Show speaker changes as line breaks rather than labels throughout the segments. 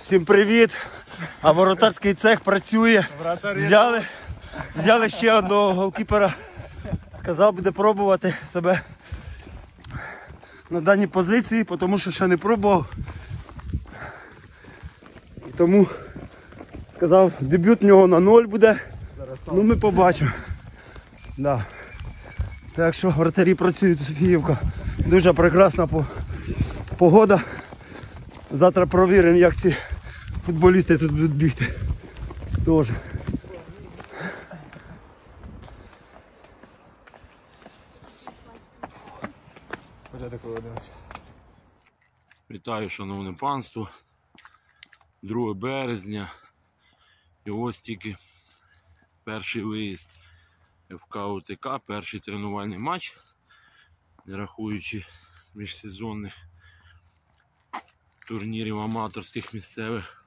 Всім привіт! А воротарський цех працює. Взяли ще одного голкіпера. Сказав, буде пробувати себе на даній позиції, тому що ще не пробував. І тому сказав, дебют в нього на 0 буде. Ну ми побачимо. Да. Так що вратарі працюють, Софіївка. Дуже прекрасна погода. Завтра провіримо, як ці футболісти тут будуть бігти. Тоже.
Вітаю, шановне панство. 2 березня. І ось тільки перший виїзд ФК УТК, перший тренувальний матч, не рахуючи міжсезонних турнірів аматорських місцевих.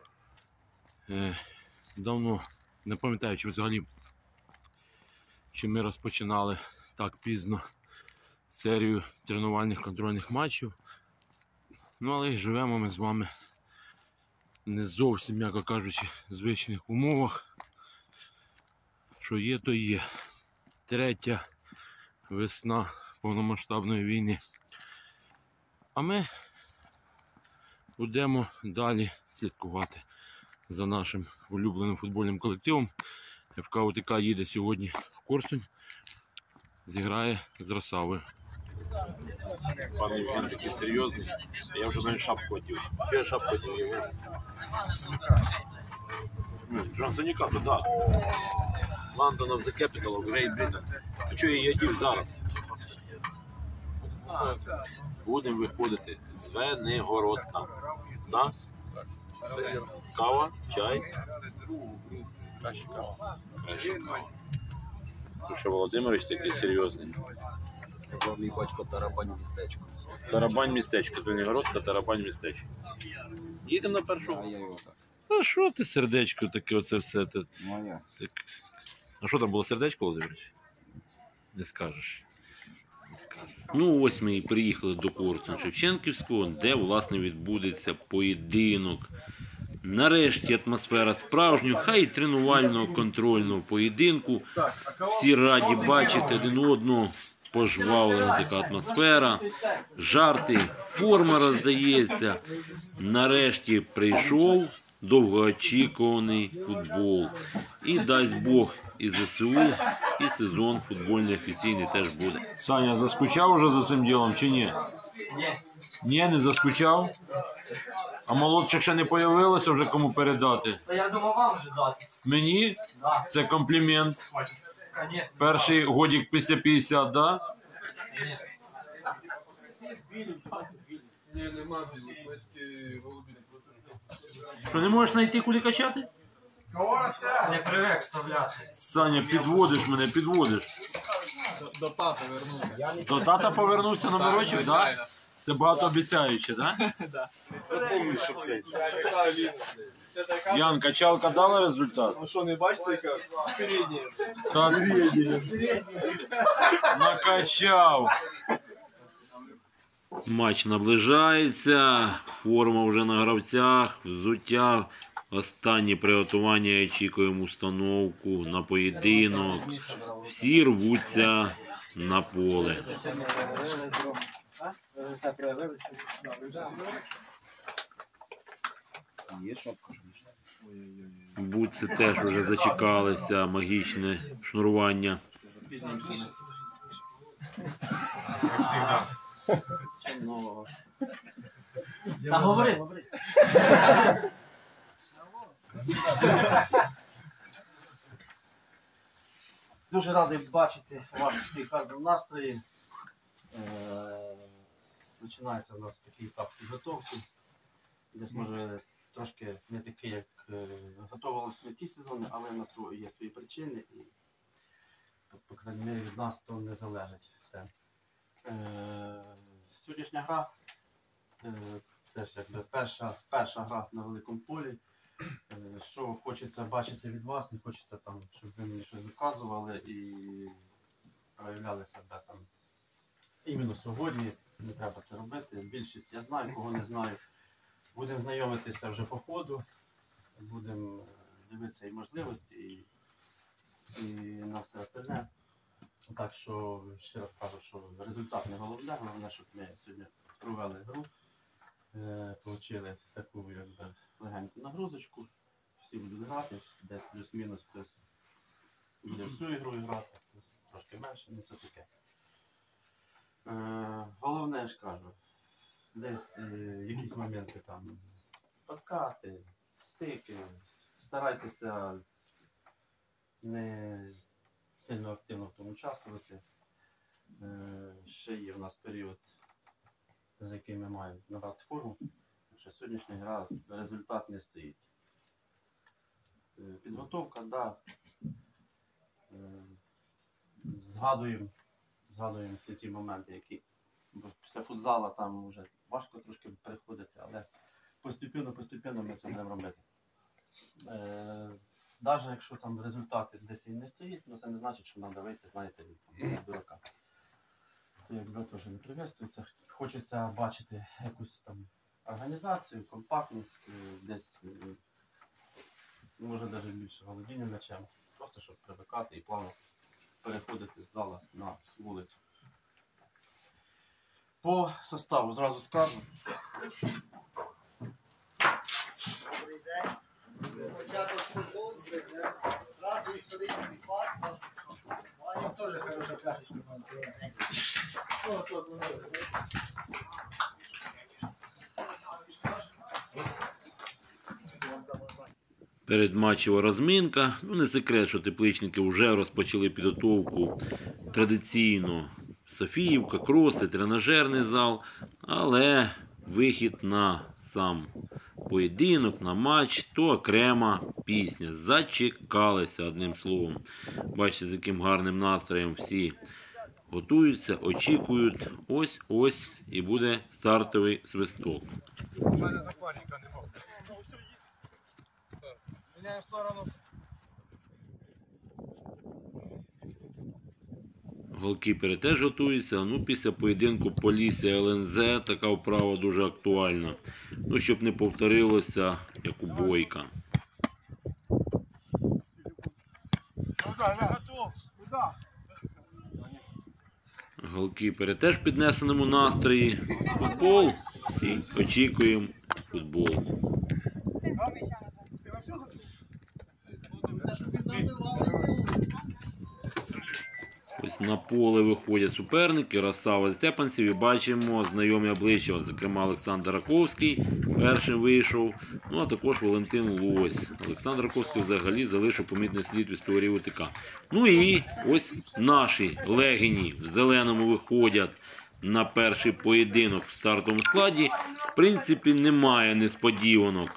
Давно не пам'ятаю, чи взагалі чи ми розпочинали так пізно серію тренувальних контрольних матчів. Ну, але живемо ми з вами не зовсім, м'яко кажучи, в звичних умовах. Що є, то є. 3-я весна повномасштабної війни. А ми будемо далі слідкувати за нашим улюбленим футбольним колективом. ФК УТК їде сьогодні в Корсунь, зіграє з Росавою. Пане Євген такий серйозний, а я вже навіть шапку одів. Чи я шапку одів, Євген? Джонсоніка, то так. London of the Capital of Great Britain. А чого я її одів зараз? Будемо виходити з Венигородка. Так? Кава, чай? Краще кава. Краще кава. Що Володимирович такий серйозний.
Казав мій батько Тарабань містечко.
Тарабань містечко, з Венигородка, Тарабань містечко. Їдемо на першого.
А я його так.
А що ти сердечко таке, оце все?
Ну а я.
А що там було сердечко, Володимирович? Не скажеш. Не скажеш. Ну ось ми і приїхали до Корсунь-Шевченківського, де власне відбудеться поєдинок. Нарешті атмосфера справжнього, хай і тренувального контрольного поєдинку. Всі раді бачити один одного, пожвавлена така атмосфера, жарти, форма роздається. Нарешті прийшов довгоочікуваний футбол. І дасть Бог і ЗСУ, і сезон футбольний офіційний теж буде. Саня, заскучав уже за цим ділом чи ні? Ні, не заскучав? А молодших ще не появилося вже кому передати?
Я думав вам вже дати.
Мені? Це комплімент. Перший годик після 50, да?
Ні, нема білі, голубі.
Що, не можеш знайти куди качати?
Не привик вставляти.
Саня, підводиш мене, підводиш.
До тата вернувся.
До тата повернувся номерочок, да? Це багатообіцяюче, да?
Запомни, що це.
Це така.
Ян, качалка дала результат?
Ну що, не бачите, яка? Передня.
Так. Накачав. Матч наближається, форма вже на гравцях, взуття. Останні приготування, очікуємо установку на поєдинок. Всі рвуться на поле.
Є шапка.
Бутси теж вже зачекалися, магічне шнурування.
Та говори. Дуже радий бачити вас всіх в гарному настрої. Починається у нас такий етап підготовки. Десь може трошки не такий, як готувалися ті сезони, але на то є свої причини і, по крайній мірі, від нас то не залежить все. Сьогоднішня гра теж якби перша гра на великому полі. Що хочеться бачити від вас, не хочеться там, щоб ви мені щось доказували і проявляли себе там. Іменно сьогодні не треба це робити. Більшість я знаю, кого не знаю. Будемо знайомитися вже по ходу, будемо дивитися і можливості, і на все остальне. Так що, ще раз кажу, що результат не головне, головне, щоб ми сьогодні провели гру, отримали таку якби легеньку нагрузочку, всі будуть грати, десь плюс-мінус, хтось буде всю ігру грати, трошки менше, ну це таке. Головне ж кажу, десь якісь моменти там подкати, стики, старайтеся не сильно активно в тому участвувати. Ще є в нас період, за який ми маємо набрати форму, що сьогоднішня гра результат не стоїть. Підготовка, да. Згадуємо всі ті моменти, які після футзала там вже важко трошки переходити, але постепенно ми це будемо робити. Навіть якщо там результати десь і не стоїть, ну це не значить, що треба вийти, знаєте, там, дурака. Це якби теж не приветствується. Хочеться бачити якусь там організацію, компактність, десь, може навіть більше володіння м'ячем. Просто щоб привикати і плавно переходити з зала на вулицю. По составу зразу скажу.
Добрий день. Початок сезону, зразу історичний факт. Маємо теж хороша пляшечка.
Передматчева розминка. Ну, не секрет, що тепличники вже розпочали підготовку традиційно. Софіївка, кроси, тренажерний зал. Але вихід на сам поєдинок, на матч, то окрема пісня. Зачекалися, одним словом. Бачите, з яким гарним настроєм всі готуються, очікують. Ось і буде стартовий свисток.
У мене напарника нема. Міняємо сторону.
Голкіпери теж готуються. Ну, після поєдинку Полісся ЛНЗ така вправа дуже актуальна. Ну, щоб не повторилося, як у Бойка. Голкіпери теж в піднесеному настрої. Футбол. Всі очікуємо футбол. Ось на поле виходять суперники, Росава Степанців, і бачимо знайомі обличчя, от, зокрема Олександр Раковський першим вийшов, ну а також Валентин Лось. Олександр Раковський взагалі залишив помітний слід в історії УТК. Ну і ось наші легені в зеленому виходять на перший поєдинок в стартовому складі. В принципі, немає несподіванок.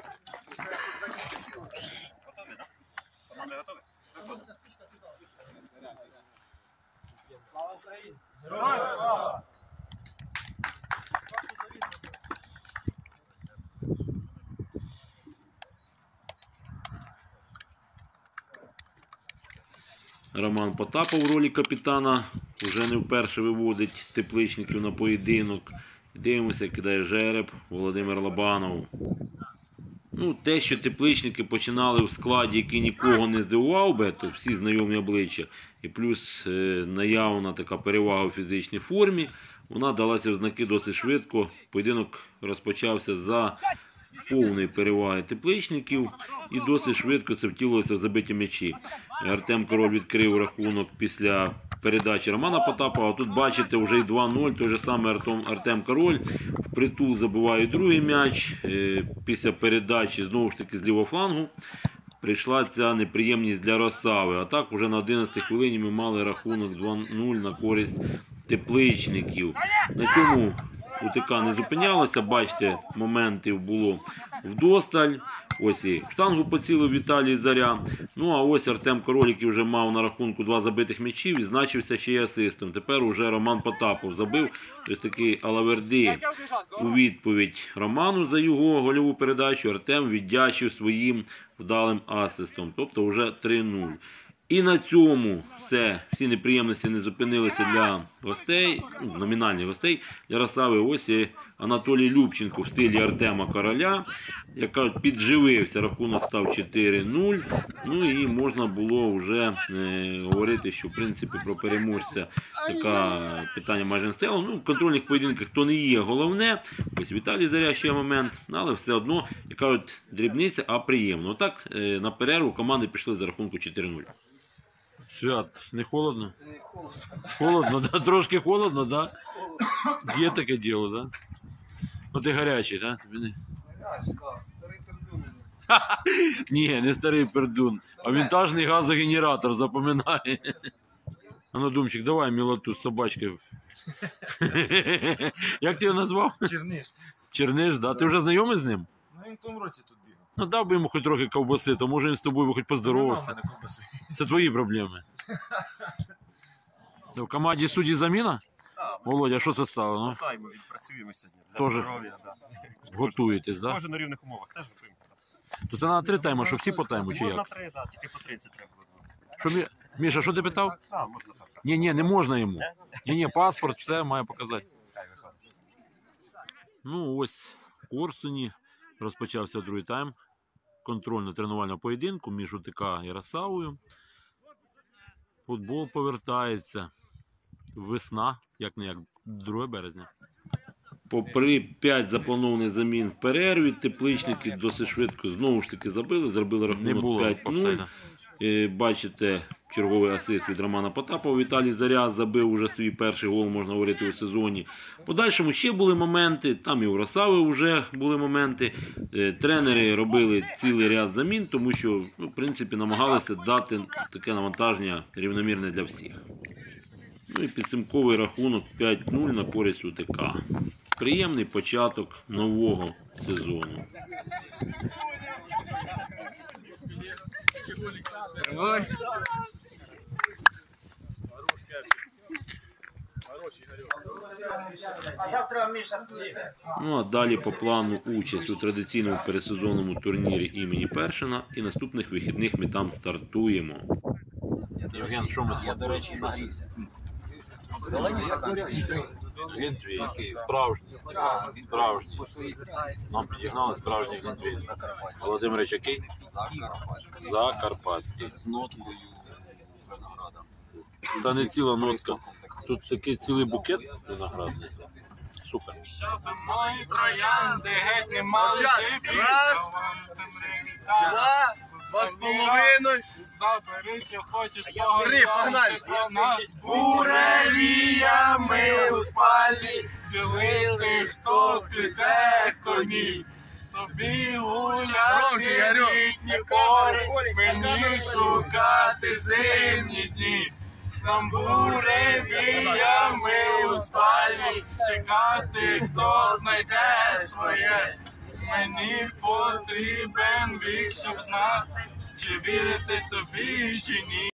Роман Потапов в ролі капітана вже не вперше виводить тепличників на поєдинок. Дивимося, кидає жереб Володимир Лобанов. Ну, те, що тепличники починали в складі, який нікого не здивував би, то всі знайомі обличчя, і плюс наявна така перевага у фізичній формі, вона далася в знаки досить швидко. Поєдинок розпочався за повної переваги тепличників і досить швидко це втілилося в забиті м'ячі. Артем Король відкрив рахунок після передачі Романа Потапова. А тут бачите вже і 2-0, той же самий Артем Король впритул забиває другий м'яч. Після передачі знову ж таки з лівого флангу прийшла ця неприємність для Росави. А так уже на 11-й хвилині ми мали рахунок 2-0 на користь тепличників. На цьому УТК не зупинялося, бачите, моментів було вдосталь. Ось і в штангу поцілив Віталій Заря. Ну а ось Артем Король, який вже мав на рахунку 2 забитих м'ячів, і значився ще й асистом. Тепер уже Роман Потапов забив. Ось такий алаверди у відповідь Роману за його гольову передачу. Артем віддячив своїм вдалим асистом. Тобто вже 3-0. І на цьому все. Всі неприємності не зупинилися для гостей, номінальних гостей. Для Росави ось і Анатолій Любченко в стилі Артема Короля, яка підживився, рахунок став 4-0. Ну і можна було вже говорити, що в принципі про переможця таке питання майже не стояло. Ну, в контрольних поєдинках то не є головне. Ось Віталій Заря ще момент, але все одно, яка от дрібниця, а приємно. Отак на перерву команди пішли за рахунку 4-0. Свят, не холодно?
Не холодно.
Холодно, да? Трошки холодно, да? Є таке діло, да? Ну ти гарячий, да?
Гарячий, так, старий пердун.
Ні, не старий пердун, а вінтажний газогенератор, запам'ятай. А ну, Думчик, давай мілоту з собачкою. Як ти його назвав?
Черниш.
Черниш, да? Ти вже знайомий з ним?
Ну він в тому році тут бігав.
Ну дав би йому хоч трохи ковбаси, то може він з тобою хоч поздоровався.
Нема в мене ковбаси.
Це твої проблеми. Це в команді судді заміна? Володя, що це стало? Ну,
Тайму відпрацюємо сьогодні. Для
Тоже.
здоров'я, да.
готуєтесь, да?
Може на рівних умовах теж готуємося.
То це на 3 тайми, щоб всі по тайму, чи
Можна
як?
3, да, тільки по 30 треба буде.
Що, Міша, що ти питав?
Так, можна так.
Ні, не можна йому. Ні, паспорт, все має показати.
Хай виходить.
Ну, ось в Корсуні розпочався другий тайм контрольно-тренувального поєдинку між УТК і Росавою. Футбол повертається. Весна, як-не-як, 2 березня. Попри 5 запланованих замін в перерві, тепличники досить швидко знову ж таки забили, зробили рахунок 5-0. Бачите, черговий асист від Романа Потапова. Віталій Заря забив уже свій перший гол, можна говорити, у сезоні. В подальшому ще були моменти, там і у Росави вже були моменти. Тренери робили цілий ряд замін, тому що, в принципі, намагалися дати таке навантаження рівномірне для всіх. Ну і підсумковий рахунок 5-0 на користь УТК. Приємний початок нового сезону. Ну а далі по плану участь у традиційному пересезонному турнірі імені Першина. І наступних вихідних ми там стартуємо. Євген, що ми
Я, до речі, наївся. Зелені стаканчики.
Глінтвейн. Справжній. Справжній. Нам підігнали справжній Глінтвейн. Володимирич, який?
Закарпатський.
Закарпатський.
З ноткою винограда.
Та не ціла нотка. Тут такий цілий букет виноградний. Супер.
Мої троянди геть нема.
Раз, два з половиною.
Забери, що хочеш.
Три, погнали.
Буревіями у спальні. Ділити, хто піде, хто ні. Тобі гуляти літні пори, мені шукати зимні дні. Там буревіями у спальні, чекати, хто знайде своє. Мені потрібен вік, щоб знати, чи вірити тобі, чи ні.